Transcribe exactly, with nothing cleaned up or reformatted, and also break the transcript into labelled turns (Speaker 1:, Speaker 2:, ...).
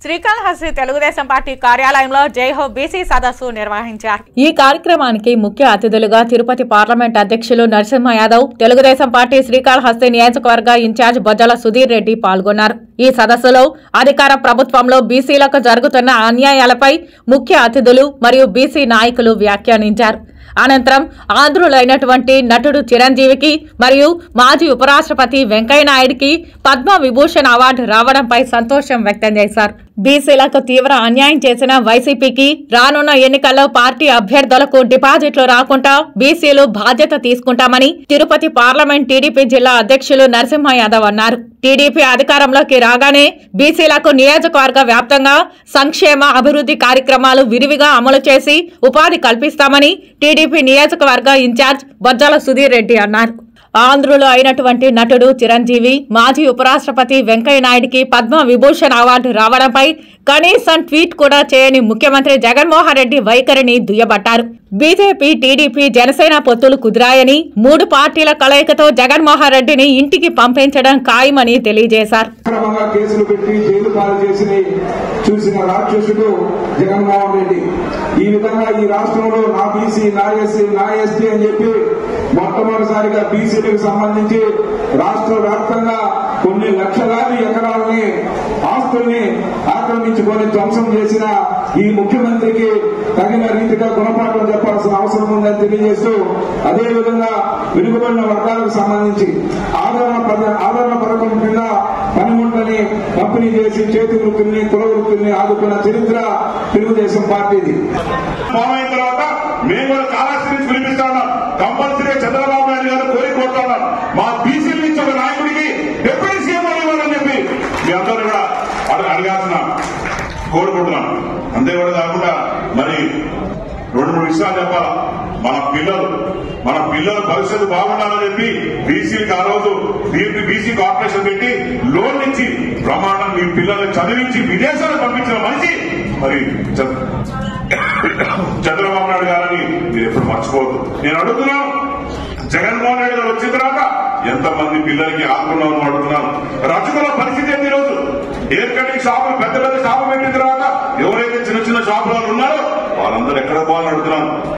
Speaker 1: Srikalahasti Telugu Desam party కార్యాలయంలో Jai Ho BC సదస్సు నిర్వహించారు.
Speaker 2: ఈ కార్యక్రమానికి ముఖ్య అతిథులుగా తిరుపతి పార్లమెంట్ అధ్యక్షులు నరసింహ యాదవ్, తెలుగుదేశం పార్టీ శ్రీకాళహస్తి నియోజకవర్గ ఇన్ఛార్జ్ బొజ్జల సుధీర్ రెడ్డి పాల్గొన్నారు. ఈ సదస్సులో అధికార ప్రభుత్వంలో బీసీలకు జరుగుతున్న అన్యాయాలపై ముఖ్య అతిథులు మరియు బీసీ నాయకులు వ్యాఖ్యానించారు. అనంతరం ఆంధ్రులైనటువంటి నటుడు చిరంజీవికి మరియు మాజీ ఉపరాష్ట్రపతి వెంకయ్యనాయుడికి పద్మ విభూషణ్ అవార్డు రావడంపై సంతోషం వ్యక్తం చేశారు. బీసీలకు తీవ్ర అన్యాయం చేసిన వైసీపీకి రానున్న ఎన్నికల్లో పార్టీ అభ్యర్థులకు డిపాజిట్లు రాకుండా బీసీలు బాధ్యత తీసుకుంటామని తిరుపతి పార్లమెంట్ టీడీపీ జిల్లా అధ్యక్షులు నరసింహ యాదవ్ అన్నారు. టీడీపీ అధికారంలోకి రాగానే బీసీలకు నియోజకవర్గ వ్యాప్తంగా సంక్షేమ అభివృద్ధి కార్యక్రమాలు విరివిగా అమలు చేసి ఉపాధి కల్పిస్తామని టీడీపీ నియోజకవర్గ ఇన్ఛార్జ్ బొజ్జల సుధీర్ రెడ్డి అన్నారు. ఆంధ్రులు అయినటువంటి నటుడు చిరంజీవి, మాజీ ఉపరాష్ట్రపతి వెంకయ్యనాయుడికి పద్మ విభూషణ్ అవార్డు రావడంపై కనీసం ట్వీట్ కూడా చేయని ముఖ్యమంత్రి జగన్మోహన్ రెడ్డి వైఖరిని దుయ్యబట్టారు. బీజేపీ, టీడీపీ, జనసేన పొత్తులు కుదిరాయని, మూడు పార్టీల కలయికతో జగన్మోహన్ రెడ్డిని ఇంటికి పంపించడం ఖాయమని తెలియజేశారు.
Speaker 3: చూసిన రాక్షసుడు జగన్మోహన్ రెడ్డి ఈ విధంగా ఈ రాష్ట్రంలో నా బీసీ, నా ఎస్సీ, నా ఎస్టీ అని చెప్పి మొట్టమొదటిసారిగా బీసీలకు సంబంధించి రాష్ట్ర వ్యాప్తంగా కొన్ని లక్షలాది ఎకరాలని ఆస్తుల్ని ఆక్రమించుకొని ధ్వంసం చేసిన ఈ ముఖ్యమంత్రికి తగిన రీతిగా గుణపాఠం చెప్పాల్సిన అవసరం ఉందని తెలియజేస్తూ, అదేవిధంగా వెనుకబడిన వర్గాలకు సంబంధించి ఆదరణ ఆదరణ పథకం కింద పనిముట్లని పంపిణీ చేసి చేతి వృత్తుల్ని, కుల వృత్తుల్ని ఆదుకున్న చరిత్ర తెలుగుదేశం పార్టీది.
Speaker 4: తర్వాత మేము కూడా కాళహస్తి పిలిపిస్తాం. కంపల్సరీ చంద్రబాబు నాయుడు గారు కోరి కోరుతున్నాం, మా బీసీల నుంచి ఒక నాయకుడికి డిప్యూటీ సీఎం ఇవ్వాలని చెప్పి మీ అందరూ కూడా అడగాల్సిన కోరుకుంటున్నాం. అంతే కూడా కాకుండా మరి రెండు మూడు విషయాలు చెప్పాలా. మన పిల్లలు మన పిల్లల భవిష్యత్తు బాగుండాలని చెప్పి బీసీకి ఆ రోజు బీసీ కార్పొరేషన్ పెట్టి లోన్ ఇచ్చి ప్రమాణం మీ పిల్లల్ని చదివించి విదేశాలకు పంపించిన మనిషి మరి చంద్రబాబు నాయుడు గారని మీరు ఎప్పుడు మర్చిపోవద్దు. నేను అడుగుతున్నాను, జగన్మోహన్ రెడ్డి గారు వచ్చిన తర్వాత ఎంతమంది పిల్లలకి ఆదుకున్నామని అడుగుతున్నాను. రచకుల పరిస్థితి ఏంటి? రోజు ఎయిర్ కటింగ్ షాపులు పెద్ద పెద్ద షాపులు పెట్టిన తర్వాత ఎవరైతే చిన్న చిన్న షాపులు ఉన్నారో వాళ్ళందరూ ఎక్కడ పోవాలని అడుగుతున్నాను.